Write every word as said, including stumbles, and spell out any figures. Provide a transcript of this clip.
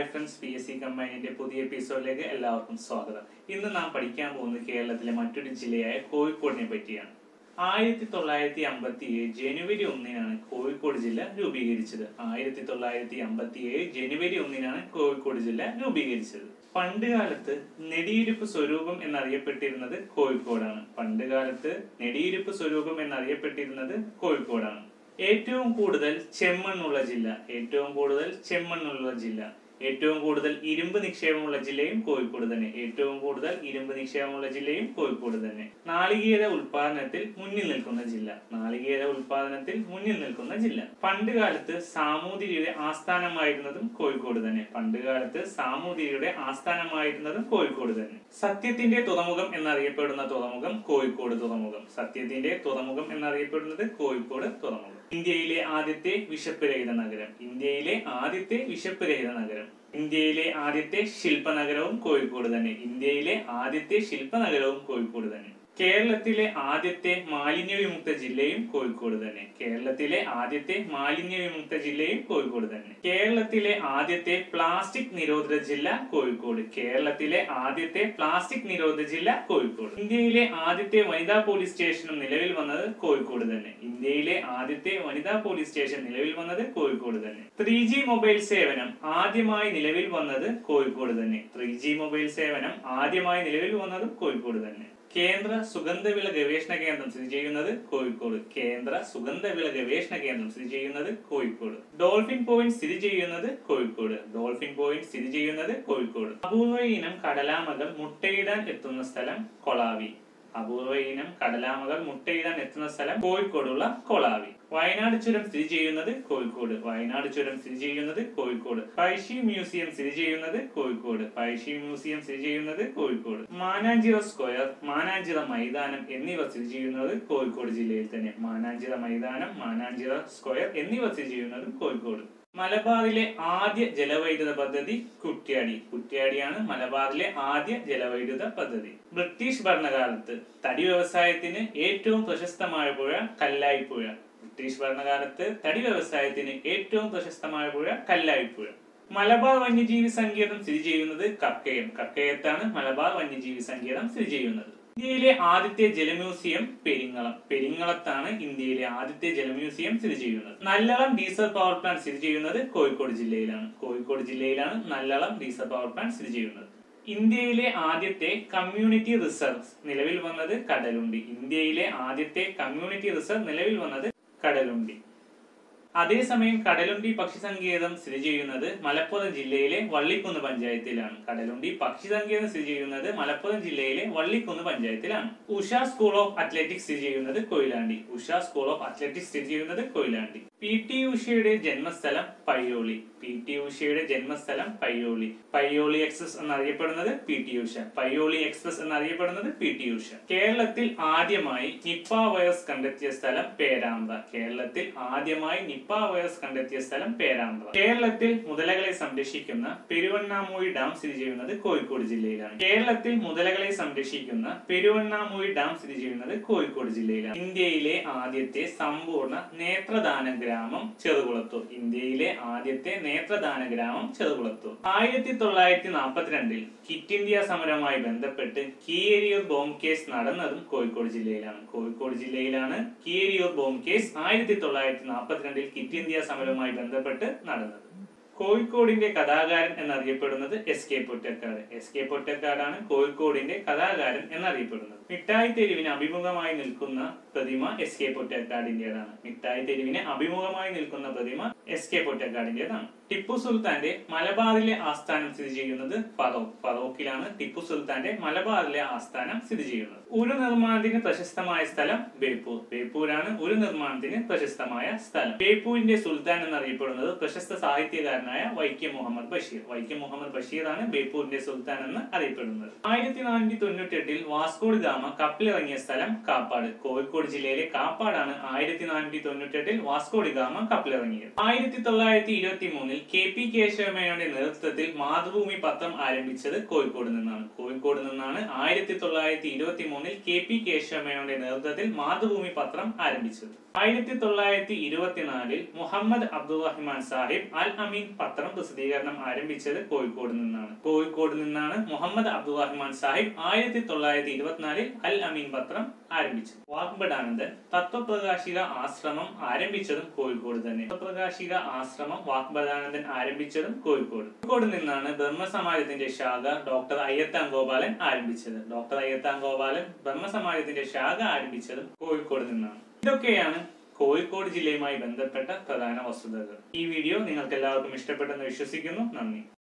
Hi friends, P S C കമ്പൈനിന്റെ പുതിയ എപ്പിസോഡിലേക്ക് എല്ലാവർക്കും സ്വാഗതം. ഇന്ന് നാം പഠിക്കാൻ പോകുന്നത് കേരളത്തിലെ മറ്റൊരു ജില്ലയായ കോഴിക്കോടിനെ പറ്റിയാണ്. ആയിരത്തി തൊള്ളായിരത്തി അമ്പത്തി ഏഴ് ജനുവരി ഒന്നിനാണ് കോഴിക്കോട് ജില്ല രൂപീകരിച്ചത്. ആയിരത്തി തൊള്ളായിരത്തി അമ്പത്തി ഏഴ് ജനുവരി ഒന്നിനാണ് കോഴിക്കോട് ജില്ല രൂപീകരിച്ചത്. പണ്ട് കാലത്ത് നെടിയിരുപ്പ് സ്വരൂപം എന്നറിയപ്പെട്ടിരുന്നത് കോഴിക്കോടാണ്. പണ്ട് കാലത്ത് നെടിയിരുപ്പ് സ്വരൂപം എന്നറിയപ്പെട്ടിരുന്നത് കോഴിക്കോടാണ്. ഏറ്റവും കൂടുതൽ ചെമ്മണ്ണുള്ള ജില്ല ഏറ്റവും കൂടുതൽ ചെമ്മണ്ണുള്ള ജില്ല ഏറ്റവും കൂടുതൽ ഇരുമ്പ് നിക്ഷേപമുള്ള ജില്ലയും കോഴിക്കോട് തന്നെ. ഏറ്റവും കൂടുതൽ ഇരുമ്പ് നിക്ഷേപമുള്ള ജില്ലയും കോഴിക്കോട് തന്നെ. നാളികേര ഉൽപാദനത്തിൽ മുന്നിൽ നിൽക്കുന്ന ജില്ല നാളികേര ഉൽപാദനത്തിൽ മുന്നിൽ നിൽക്കുന്ന ജില്ല പണ്ട് കാലത്ത് സാമൂതിരിയുടെ ആസ്ഥാനമായിരുന്നതും കോഴിക്കോട് തന്നെ. പണ്ട് കാലത്ത് സാമൂതിരിയുടെ ആസ്ഥാനമായിരുന്നതും കോഴിക്കോട് തന്നെ. സത്യത്തിന്റെ തുറമുഖം എന്നറിയപ്പെടുന്ന തുറമുഖം കോഴിക്കോട് തുറമുഖം. സത്യത്തിന്റെ തുറമുഖം എന്നറിയപ്പെടുന്നത് കോഴിക്കോട് തുറമുഖം. ഇന്ത്യയിലെ ആദ്യത്തെ വിശപ്പ് രഹിത നഗരം ഇന്ത്യയിലെ ആദ്യത്തെ വിശപ്പ് രഹിത നഗരം ഇന്ത്യയിലെ ആദ്യത്തെ ശില്പനഗരവും കോഴിക്കോട് തന്നെ. ഇന്ത്യയിലെ ആദ്യത്തെ ശില്പനഗരവും കോഴിക്കോട് തന്നെ. കേരളത്തിലെ ആദ്യത്തെ മാലിന്യ വിമുക്ത ജില്ലയും കോഴിക്കോട് തന്നെ. കേരളത്തിലെ ആദ്യത്തെ മാലിന്യ വിമുക്ത ജില്ലയും കോഴിക്കോട് തന്നെ. കേരളത്തിലെ ആദ്യത്തെ പ്ലാസ്റ്റിക് നിരോധിത ജില്ല കോഴിക്കോട്. കേരളത്തിലെ ആദ്യത്തെ പ്ലാസ്റ്റിക് നിരോധിത ജില്ല കോഴിക്കോട്. ഇന്ത്യയിലെ ആദ്യത്തെ വനിതാ പോലീസ് സ്റ്റേഷനും നിലവിൽ വന്നത് കോഴിക്കോട് തന്നെ. ഇന്ത്യയിലെ ആദ്യത്തെ വനിതാ പോലീസ് സ്റ്റേഷൻ നിലവിൽ വന്നത് കോഴിക്കോട് തന്നെ. ത്രീ ജി മൊബൈൽ സേവനം ആദ്യമായി നിലവിൽ വന്നത് കോഴിക്കോട് തന്നെ. ത്രീ ജി മൊബൈൽ സേവനം ആദ്യമായി നിലവിൽ വന്നതും കോഴിക്കോട് തന്നെ. കേന്ദ്ര സുഗന്ധവിള ഗവേഷണ കേന്ദ്രം സ്ഥിതി ചെയ്യുന്നത് കോഴിക്കോട്. കേന്ദ്ര സുഗന്ധവിള ഗവേഷണ കേന്ദ്രം സ്ഥിതി ചെയ്യുന്നത് കോഴിക്കോട്. ഡോൾഫിൻ പോയിന്റ് സ്ഥിതി ചെയ്യുന്നത് കോഴിക്കോട്. ഡോൾഫിൻ പോയിന്റ് സ്ഥിതി ചെയ്യുന്നത് കോഴിക്കോട്. അപൂർവ ഇനം കടലാമകൾ മുട്ടയിടാൻ എത്തുന്ന സ്ഥലം കൊളാവി. അപൂർവ ഇനം കടലാമകൾ മുട്ടയിടാൻ എത്തുന്ന സ്ഥലം കോഴിക്കോടുള്ള കൊളാവി. വയനാട് ചുരം സ്ഥിതി ചെയ്യുന്നത് കോഴിക്കോട്. വയനാട് ചുരം സ്ഥിതി ചെയ്യുന്നത് കോഴിക്കോട്. പഴശ്ശി മ്യൂസിയം സ്ഥിതി ചെയ്യുന്നത് കോഴിക്കോട്. പഴശ്ശി മ്യൂസിയം സ്ഥിതി ചെയ്യുന്നത് കോഴിക്കോട്. മാനാഞ്ചിറ സ്ക്വയർ, മാനാഞ്ചിറ മൈതാനം എന്നിവ സ്ഥിതി ചെയ്യുന്നത് കോഴിക്കോട് ജില്ലയിൽ തന്നെ. മാനാഞ്ചിറ മൈതാനം, മാനാഞ്ചിറ സ്ക്വയർ എന്നിവ സ്ഥിതി ചെയ്യുന്നത് കോഴിക്കോട്. മലബാറിലെ ആദ്യ ജലവൈദ്യുത പദ്ധതി കുറ്റ്യാടി. കുറ്റ്യാടിയാണ് മലബാറിലെ ആദ്യ ജലവൈദ്യുത പദ്ധതി. ബ്രിട്ടീഷ് ഭരണകാലത്ത് തടി വ്യവസായത്തിന് ഏറ്റവും പ്രശസ്തമായ പുഴ കല്ലായിപ്പുഴ. ബ്രിട്ടീഷ് ഭരണകാലത്ത് തടി വ്യവസായത്തിന് ഏറ്റവും പ്രശസ്തമായ പുഴ കല്ലായിപ്പുഴ. മലബാർ വന്യജീവി സങ്കേതം സ്ഥിതി ചെയ്യുന്നത് കക്കയം. കക്കയത്താണ് മലബാർ വന്യജീവി സങ്കേതം സ്ഥിതി ചെയ്യുന്നത്. ഇന്ത്യയിലെ ആദ്യത്തെ ജലമ്യൂസിയം പെരിങ്ങളം. പെരിങ്ങളത്താണ് ഇന്ത്യയിലെ ആദ്യത്തെ ജലമ്യൂസിയം സ്ഥിതി ചെയ്യുന്നത്. നല്ലളം ഡീസൽ പവർ പ്ലാന്റ് സ്ഥിതി ചെയ്യുന്നത് കോഴിക്കോട് ജില്ലയിലാണ്. കോഴിക്കോട് ജില്ലയിലാണ് നല്ലളം ഡീസൽ പവർ പ്ലാന്റ് സ്ഥിതി ചെയ്യുന്നത്. ഇന്ത്യയിലെ ആദ്യത്തെ കമ്മ്യൂണിറ്റി റിസർവ് നിലവിൽ വന്നത് കടലുണ്ടി. ഇന്ത്യയിലെ ആദ്യത്തെ കമ്മ്യൂണിറ്റി റിസർവ് നിലവിൽ വന്നത് കടലുണ്ടി. അതേസമയം കടലുണ്ടി പക്ഷി സങ്കേതം സ്ഥിതി ചെയ്യുന്നത് മലപ്പുറം ജില്ലയിലെ വള്ളിക്കുന്ന് പഞ്ചായത്തിലാണ്. കടലുണ്ടി പക്ഷി സങ്കേതം സ്ഥിതി ചെയ്യുന്നത് മലപ്പുറം ജില്ലയിലെ വള്ളിക്കുന്ന് പഞ്ചായത്തിലാണ്. ഉഷ സ്കൂൾ ഓഫ് അത്ലറ്റിക്സ് സ്ഥിതി ചെയ്യുന്നത് Koyilandy. Usha school of athletics സ്ഥിതി ചെയ്യുന്നത് കൊയിലാണ്ടി. പി ടി ഉഷയുടെ ജന്മസ്ഥലം പയ്യോളി. പി ടി ഉഷയുടെ ജന്മസ്ഥലം പയ്യോളി. പയ്യോളി എക്സ്പ്രസ് എന്നറിയപ്പെടുന്നത് P T Usha. Payyoli express എന്നറിയപ്പെടുന്നത് പി ടി ഉഷ. കേരളത്തിൽ ആദ്യമായി നിപ്പ വൈറസ് കണ്ടെത്തിയ സ്ഥലം പേരാമ്പ്ര. കേരളത്തിൽ ആദ്യമായി നിപ്പ വൈറസ് കണ്ടെത്തിയ സ്ഥലം പേരാമ്പ്ര. കേരളത്തിൽ മുതലകളെ സംരക്ഷിക്കുന്ന പെരുവണ്ണാമൂഴി ഡാം സ്ഥിതി ചെയ്യുന്നത് കോഴിക്കോട് ജില്ലയിലാണ്. കേരളത്തിൽ മുതലകളെ സംരക്ഷിക്കുന്ന പെരുവണ്ണാമൂഴി ഡാം സ്ഥിതി ചെയ്യുന്നത് കോഴിക്കോട് ജില്ലയിലാണ്. ഇന്ത്യയിലെ ആദ്യത്തെ സമ്പൂർണ്ണ നേത്രദാന ഗ്രാമം ചെറുകുളത്തൂർ. ഇന്ത്യയിലെ ആദ്യത്തെ നേത്രദാന ഗ്രാമം ചെറുകുളത്തൂർ. ആയിരത്തി തൊള്ളായിരത്തി നാൽപ്പത്തിരണ്ടിൽ ക്വിറ്റ് ഇന്ത്യ സമരവുമായി ബന്ധപ്പെട്ട് കീഴരിയൂർ ബോംബ് കേസ് നടന്നതും കോഴിക്കോട് ജില്ലയിലാണ്. കോഴിക്കോട് ജില്ലയിലാണ് കീഴരിയൂർ ബോംബ് കേസ് ആയിരത്തി തൊള്ളായിരത്തി നാൽപ്പത്തിരണ്ടിൽ ക്വിറ്റ് ഇന്ത്യ സമരവുമായി ബന്ധപ്പെട്ട് നടന്നത്. കോഴിക്കോടിന്റെ കഥാകാരൻ എന്നറിയപ്പെടുന്നത് S K Pottekkatt. S K പൊറ്റക്കാടാണ് കോഴിക്കോടിന്റെ കഥാകാരൻ എന്നറിയപ്പെടുന്നത്. മിഠായി തെരുവിന് അഭിമുഖമായി നിൽക്കുന്ന പ്രതിമ എസ് കെ പൊറ്റക്കാടിന്റേതാണ്. മിഠായി തെരുവിന് അഭിമുഖമായി നിൽക്കുന്ന പ്രതിമ എസ് കെ പൊറ്റക്കാടിന്റേതാണ്. ടിപ്പു സുൽത്താന്റെ മലബാറിലെ ആസ്ഥാനം സ്ഥിതി ചെയ്യുന്നത് ഫറോക്ക്. ഫറോക്കിലാണ് ടിപ്പു സുൽത്താന്റെ മലബാറിലെ ആസ്ഥാനം സ്ഥിതി ചെയ്യുന്നത്. ഒരു നിർമ്മാണത്തിന് പ്രശസ്തമായ സ്ഥലം ബേപ്പൂർ. ബേപ്പൂരാണ് ഒരു നിർമ്മാണത്തിന് പ്രശസ്തമായ സ്ഥലം. ബേപ്പൂരിന്റെ സുൽത്താൻ എന്നറിയപ്പെടുന്നത് പ്രശസ്ത സാഹിത്യകാരനായ വൈക്കം മുഹമ്മദ് ബഷീർ. വൈക്കം മുഹമ്മദ് ബഷീർ ആണ് ബേപ്പൂരിന്റെ സുൽത്താൻ എന്ന് അറിയപ്പെടുന്നത്. ആയിരത്തി നാനൂറ്റി തൊണ്ണൂറ്റി എട്ടിൽ വാസ്കോഡ് ഗാമ ഗാമ കപ്പലിറങ്ങിയ സ്ഥലം കാപ്പാട്. കോഴിക്കോട് ജില്ലയിലെ കാപ്പാടാണ് ആയിരത്തി നാനൂറ്റി തൊണ്ണൂറ്റി എട്ടിൽ വാസ്കോ ഡി ഗാമ കപ്പലിറങ്ങിയത്. ആയിരത്തി തൊള്ളായിരത്തി ഇരുപത്തി മൂന്നിൽ കെ പി കേശവമേനോന്റെ നേതൃത്വത്തിൽ മാതൃഭൂമി പത്രം ആരംഭിച്ചത് കോഴിക്കോട് നിന്നാണ്. കോഴിക്കോട് നിന്നാണ് ആയിരത്തി തൊള്ളായിരത്തി ഇരുപത്തി മൂന്നിൽ കെ പി കേശവമേനോന്റെ നേതൃത്വത്തിൽ മാതൃഭൂമി പത്രം ആരംഭിച്ചത്. ആയിരത്തി തൊള്ളായിരത്തി ഇരുപത്തിനാലിൽ മുഹമ്മദ് അബ്ദുറഹിമാൻ സാഹിബ് അൽ അമീൻ പത്രം പ്രസിദ്ധീകരണം ആരംഭിച്ചത് കോഴിക്കോട് നിന്നാണ്. കോഴിക്കോട് നിന്നാണ് മുഹമ്മദ് അബ്ദുറഹിമാൻ സാഹിബ് ആയിരത്തി തൊള്ളായിരത്തി ഇരുപത്തിനാലിൽ അൽ അമീൻ പത്രം ആരംഭിച്ചത്. വാഗ്ഭടാനന്ദൻ തത്വപ്രകാശിക ആശ്രമം ആരംഭിച്ചതും കോഴിക്കോട് തന്നെ. തത്വപ്രകാശിക ആശ്രമം വാഗ്ഭടാനന്ദൻ ആരംഭിച്ചതും കോഴിക്കോട്. കോഴിക്കോട് നിന്നാണ് ബ്രഹ്മസമാജത്തിന്റെ ശാഖ ഡോക്ടർ അയ്യത്താൻ ഗോപാലൻ ആരംഭിച്ചത്. ഡോക്ടർ അയ്യത്താൻ ഗോപാലൻ ബ്രഹ്മസമാജത്തിന്റെ ശാഖ ആരംഭിച്ചതും കോഴിക്കോട് നിന്നാണ്. ഇതൊക്കെയാണ് കോഴിക്കോട് ജില്ലയുമായി ബന്ധപ്പെട്ട പ്രധാന വസ്തുതകൾ. ഈ വീഡിയോ നിങ്ങൾക്ക് എല്ലാവർക്കും ഇഷ്ടപ്പെട്ടെന്ന് വിശ്വസിക്കുന്നു. നന്ദി.